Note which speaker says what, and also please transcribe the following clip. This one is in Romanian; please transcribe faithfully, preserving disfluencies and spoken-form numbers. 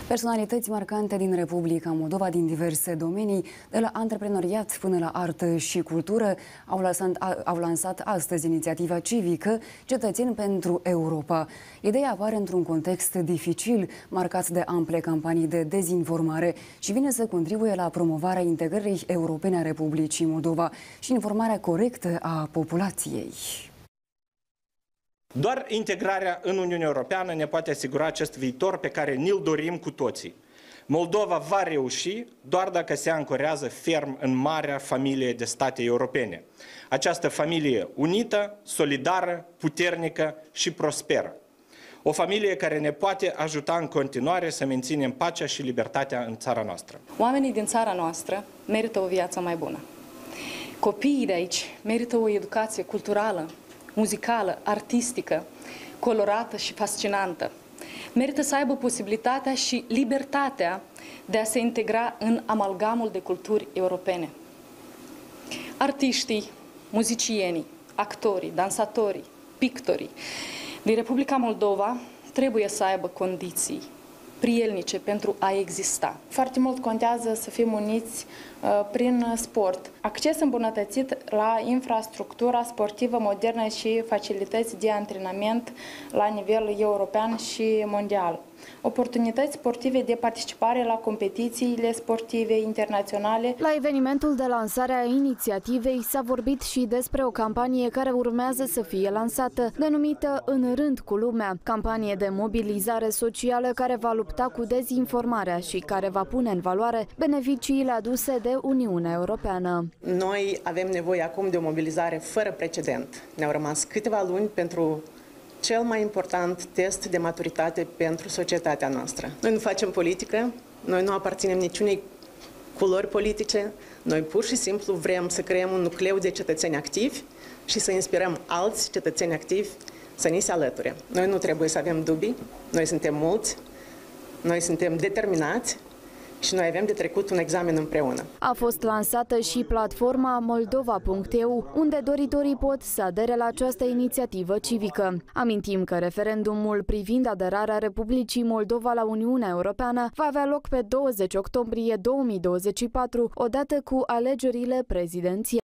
Speaker 1: Personalități marcante din Republica Moldova din diverse domenii, de la antreprenoriat până la artă și cultură, au lansat, au lansat astăzi inițiativa civică Cetățeni pentru Europa. Ideea apare într-un context dificil, marcat de ample campanii de dezinformare și vine să contribuie la promovarea integrării europene a Republicii Moldova și informarea corectă a populației.
Speaker 2: Doar integrarea în Uniunea Europeană ne poate asigura acest viitor pe care ni-l dorim cu toții. Moldova va reuși doar dacă se ancorează ferm în marea familie de state europene. Această familie unită, solidară, puternică și prosperă. O familie care ne poate ajuta în continuare să menținem pacea și libertatea în țara noastră.
Speaker 3: Oamenii din țara noastră merită o viață mai bună. Copiii de aici merită o educație culturală, muzicală, artistică, colorată și fascinantă. Merită să aibă posibilitatea și libertatea de a se integra în amalgamul de culturi europene. Artiștii, muzicienii, actorii, dansatorii, pictorii din Republica Moldova trebuie să aibă condiții prielnice pentru a exista.
Speaker 4: Foarte mult contează să fim uniți uh, prin sport. Acces îmbunătățit la infrastructura sportivă modernă și facilități de antrenament la nivel european și mondial. Oportunități sportive de participare la competițiile sportive internaționale.
Speaker 5: La evenimentul de lansare a inițiativei s-a vorbit și despre o campanie care urmează să fie lansată, denumită În rând cu lumea, campanie de mobilizare socială care va lupta cu dezinformarea și care va pune în valoare beneficiile aduse de Uniunea Europeană.
Speaker 6: Noi avem nevoie acum de o mobilizare fără precedent. Ne-au rămas câteva luni pentru cel mai important test de maturitate pentru societatea noastră. Noi nu facem politică, noi nu aparținem niciunei culori politice, noi pur și simplu vrem să creăm un nucleu de cetățeni activi și să inspirăm alți cetățeni activi să ni se alăture. Noi nu trebuie să avem dubii, noi suntem mulți, noi suntem determinați și noi avem de trecut un examen împreună.
Speaker 5: A fost lansată și platforma moldova punct e u, unde doritorii pot să adere la această inițiativă civică. Amintim că referendumul privind aderarea Republicii Moldova la Uniunea Europeană va avea loc pe douăzeci octombrie două mii douăzeci și patru, odată cu alegerile prezidențiale.